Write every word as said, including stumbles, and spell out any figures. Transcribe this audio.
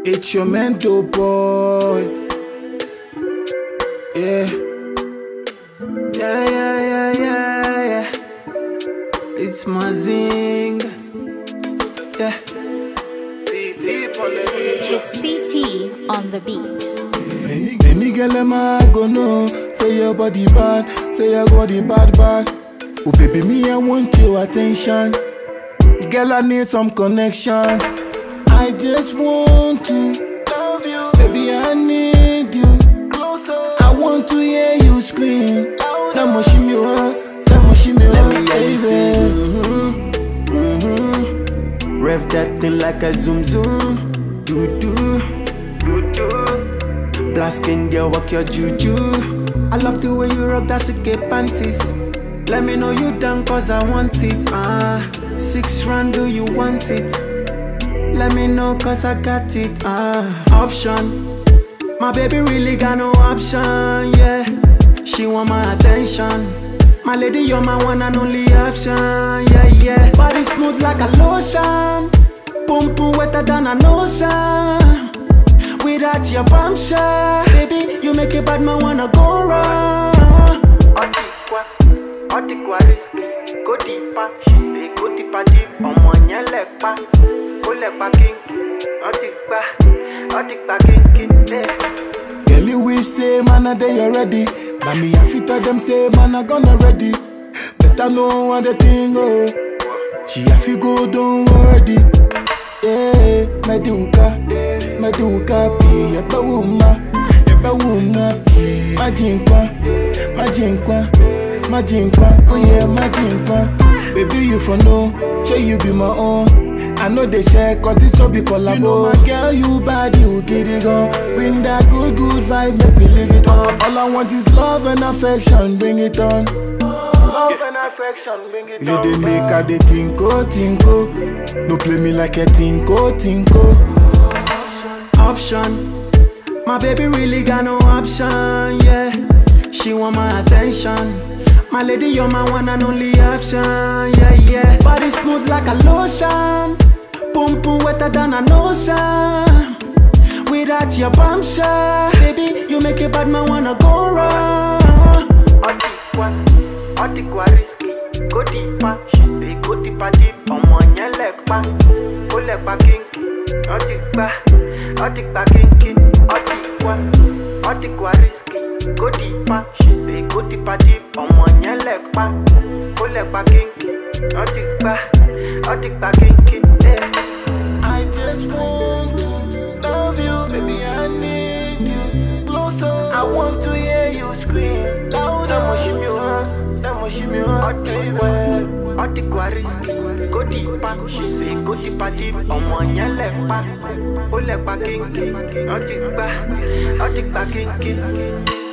It's your mental boy. Yeah. Yeah, yeah, yeah, yeah, yeah. It's my zing. Yeah. It's C T on the beat. Any, any girl am I go know. Say your body bad, say your body bad, bad. Oh baby, me I want your attention. Girl, I need some connection. I just want to love you, baby. I need you closer. I want to hear you scream. That much me want, that much me want, baby. Mm-hmm, mm-hmm. Rev that thing like a zoom zoom. Do do, do do. Black skin girl, walk your juju. I love the way you rock that sick panties. Let me know you done cause I want it. Ah, six rand, do you want it? Let me know cause I got it. Ah, option. My baby really got no option, yeah. She want my attention. My lady, you're my one and only option, yeah, yeah. Body smooth like a lotion. Boom boom wetter than an ocean. Without your bum shot, baby, you make a bad man wanna go wrong. Otikwa risky, go deeper. She say go deeper deep. Omo yen lekpa, go lekpa kinky. Otikwa, otikwa kinky. Girl, you wish say man a day already. But me I fit tell them say man a gonna ready. Better know what the thing go. She a fi go don't worry. Yeah, Meduka, Meduka pi eba wuma, eba wuma pi. Majinkwa, majinkwa. Majinkwa, oh yeah, Majinkwa. Baby, you for know, say you be my own. I know they share, cause this no be collabo. You know my girl, you bad, you get it on. Bring that good, good vibe, make me live it up. All I want is love and affection, bring it on. Love and affection, bring it on. You dey make her dey tinko, tinko. No play me like a tinko, tinko. Option, my baby really got no option, yeah. She want my attention. My lady, you're my one and only option, yeah, yeah. Body smooth like a lotion. Boom boom wetter than an ocean. Without your bum shot, baby, you make a bad man wanna go wrong. Otikwa, otikwa risky, go deeper. She say go deeper deep. Omo yen lekpa, go lekpa kinky. Otikwa, otikwa kinky. Otikwa, otikwa risky, go deeper. She say go deeper deep. Omo yen lekpa, go lekpa kinky. Otikwa, otikwa kinky. I just want to love you, baby. I need you closer. I want to hear you scream louder. That much me want, that much me want. Otikwa, otikwa risky, go deeper. She say go deeper deep. Omo yen lekpa, go lekpa kinky. Otikwa, otikwa kinky.